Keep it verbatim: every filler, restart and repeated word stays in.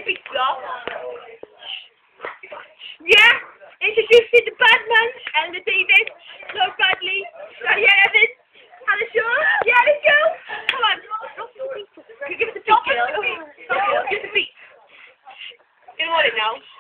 Pizza. Yeah, introducing the Badman and the David. No Bradley. So yeah, Evan. Hannah Shaw. Yeah, let's go. Come on. Give us a beat, girl. Give us a beat. You know what it now.